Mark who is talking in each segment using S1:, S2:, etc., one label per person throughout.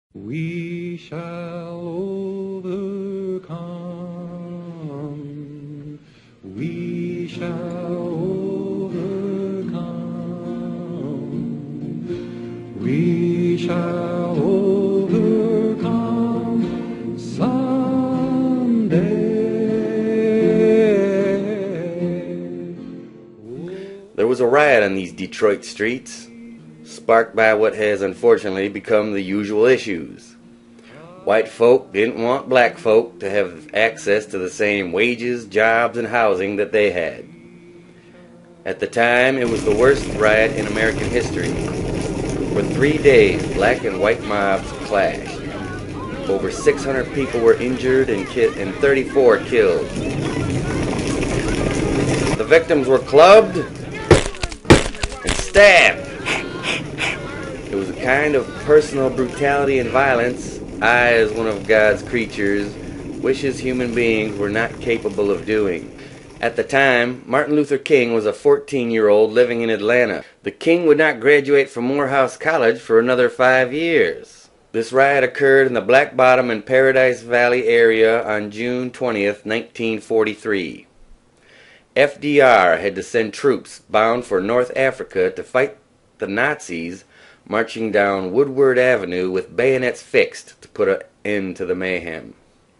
S1: We shall overcome. We shall overcome. We shall overcome someday.
S2: There was a riot on these Detroit streets, sparked by what has unfortunately become the usual issues. White folk didn't want black folk to have access to the same wages, jobs, and housing that they had. At the time, it was the worst riot in American history. For 3 days, black and white mobs clashed. Over 600 people were injured and 34 killed. The victims were clubbed and stabbed. It was a kind of personal brutality and violence I, as one of God's creatures, wishes human beings were not capable of doing. At the time, Martin Luther King was a 14-year-old living in Atlanta. The King would not graduate from Morehouse College for another 5 years. This riot occurred in the Black Bottom and Paradise Valley area on June 20th, 1943. FDR had to send troops bound for North Africa to fight the Nazis, marching down Woodward Avenue with bayonets fixed to put an end to the mayhem.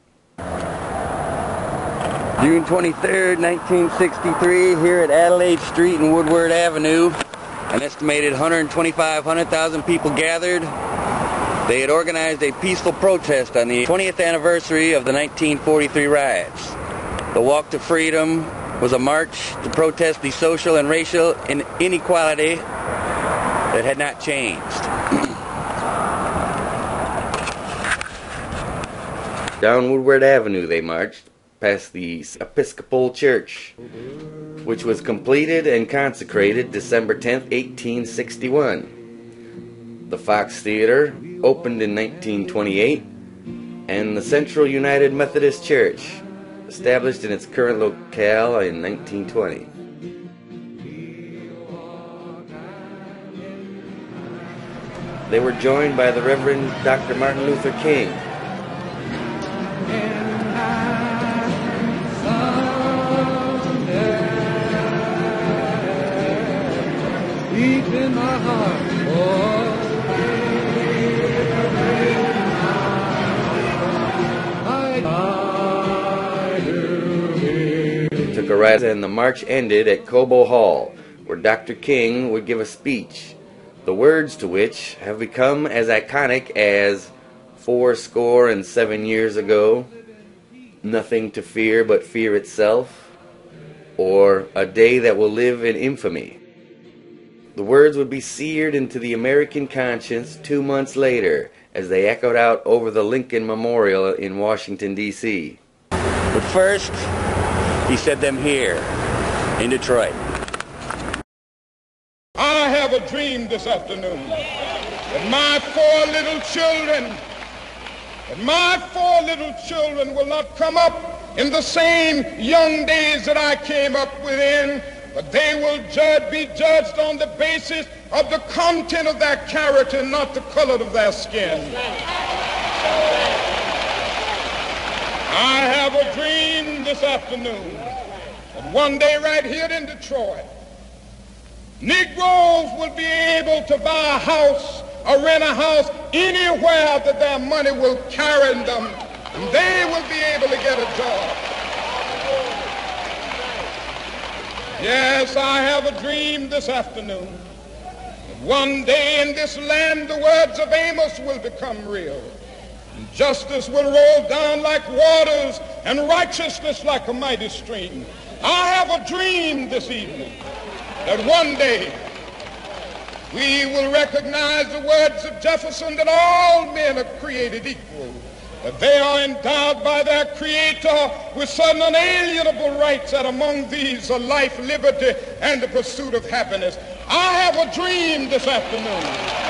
S2: June 23rd, 1963, here at Adelaide Street and Woodward Avenue, an estimated 100,000 people gathered. They had organized a peaceful protest on the 20th anniversary of the 1943 riots. The Walk to Freedom was a march to protest the social and racial inequality that had not changed. Down Woodward Avenue they marched, past the Episcopal Church, which was completed and consecrated December 10th, 1861. The Fox Theater opened in 1928, and the Central United Methodist Church, established in its current locale in 1920. They were joined by the Reverend Dr. Martin Luther King. Took a ride, and the march ended at Cobo Hall, where Dr. King would give a speech, the words to which have become as iconic as 77 years ago, nothing to fear but fear itself, or a day that will live in infamy. The words would be seared into the American conscience 2 months later as they echoed out over the Lincoln Memorial in Washington, D.C. But first, he said them here in Detroit.
S3: I have a dream this afternoon that my four little children will not come up in the same young days that I came up within, but they will be judged on the basis of the content of their character, not the color of their skin. I have a dream this afternoon that one day right here in Detroit, Negroes will be able to buy a house or rent a house anywhere that their money will carry them, and they will be able to get a job. Yes, I have a dream this afternoon that one day in this land the words of Amos will become real. And justice will roll down like waters and righteousness like a mighty stream. I have a dream this evening that one day we will recognize the words of Jefferson that all men are created equal, that they are endowed by their Creator with certain unalienable rights, that among these are life, liberty, and the pursuit of happiness. I have a dream this afternoon.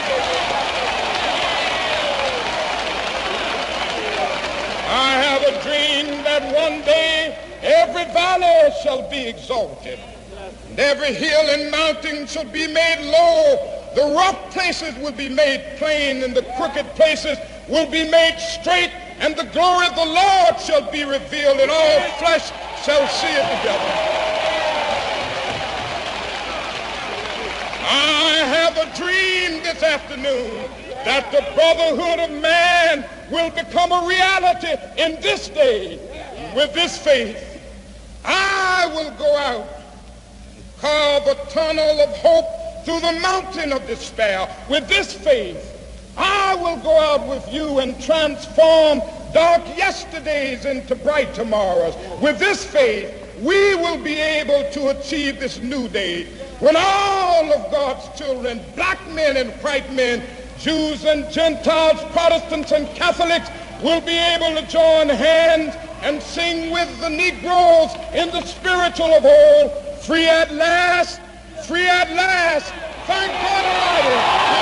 S3: I have a dream that one day every valley shall be exalted, and every hill and mountain shall be made low The rough places will be made plain, and the crooked places will be made straight, and the glory of the Lord shall be revealed, and all flesh shall see it together. I have a dream this afternoon that the brotherhood of man will become a reality in this day. With this faith, I will go out and carve a tunnel of hope through the mountain of despair. With this faith, I will go out with you and transform dark yesterdays into bright tomorrows. With this faith, we will be able to achieve this new day when all of God's children, black men and white men, Jews and Gentiles, Protestants and Catholics, will be able to join hands and sing with the Negroes in the spiritual of all, free at last, free at last. Thank God Almighty.